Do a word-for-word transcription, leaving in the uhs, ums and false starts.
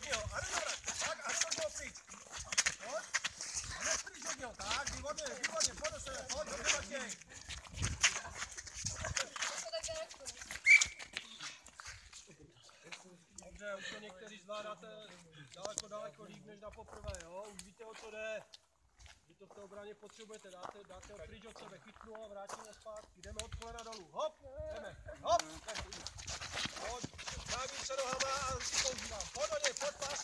ho, a nedovrať. Tak, a nedoď ho pryč. Pojď. A nepryč od něho, tak, výborně, výborně, pojď do sebe, pojď, dobře Matěj. Dobře, už to někteří zvládáte daleko, daleko líp než na poprvé, jo? Už víte, o co jde. Vy to v té obraně potřebujete, dáte, dáte ho pryč od sebe, chytnu a vrátím ho zpátky. Jdeme od kolena dolů, hop, jdeme, hop, pojď, dávím se nohama a ruky používám, pojď do něj, pojď pás.